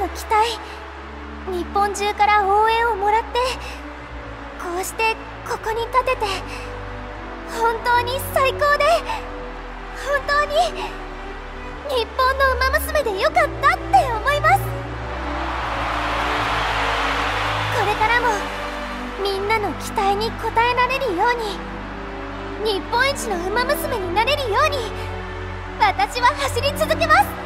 期待、日本中から応援をもらって、こうしてここに立てて本当に最高で、本当に日本のウマ娘でよかったって思います。これからもみんなの期待に応えられるように、日本一のウマ娘になれるように、私は走り続けます。